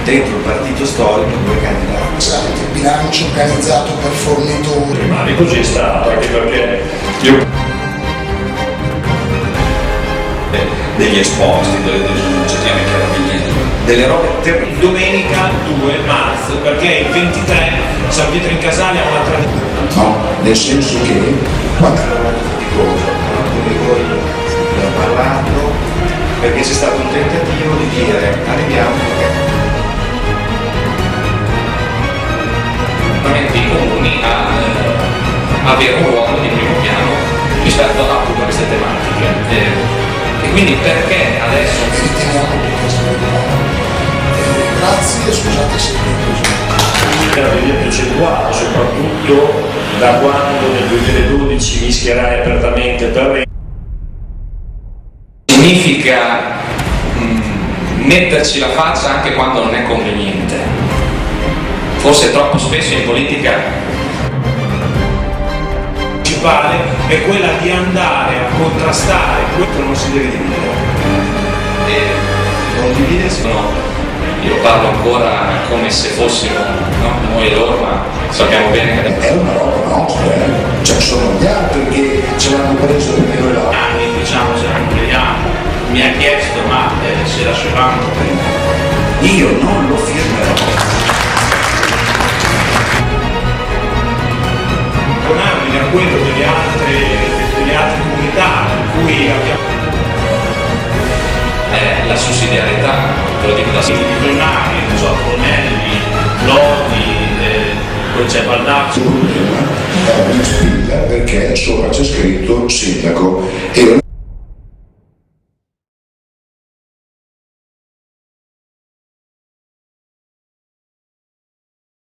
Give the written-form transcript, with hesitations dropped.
dentro il partito storico due candidati. Esatto, il bilancio organizzato per fornitori. Ma così è stato, anche perché io... degli esposti, delle denunciazioni carabinieri, delle robe Domenica 2 marzo, perché il 23 San Pietro in Casale ha una tradizione. No, nel senso che quando di voi ne ho parlato, perché c'è stato un tentativo di dire arriviamo i comuni a avere un ruolo di primo piano rispetto a tutte queste tematiche. E quindi perché adesso riteniamo che sia grazie, scusate se Era via più accentuato, soprattutto da quando nel 2012 mi schierai apertamente per significa metterci la faccia anche quando non è conveniente. Forse troppo spesso in politica è quella di andare a contrastare, questo non si deve dividere. non dividersi. Io parlo ancora come se fossimo noi e loro, ma sappiamo bene che è una roba nostra, cioè sono gli altri che ce l'hanno preso perché noi la anni, diciamo, se non crediamo. Mi ha chiesto ma se lasciavamo Io non lo firmerò. a quello delle altre comunità in cui abbiamo la sussidiarietà, te lo dico da i regionali, non so, Fornelli, Lodi, poi c'è Baldaccio. Il problema è una spilla perché sopra c'è scritto sindaco e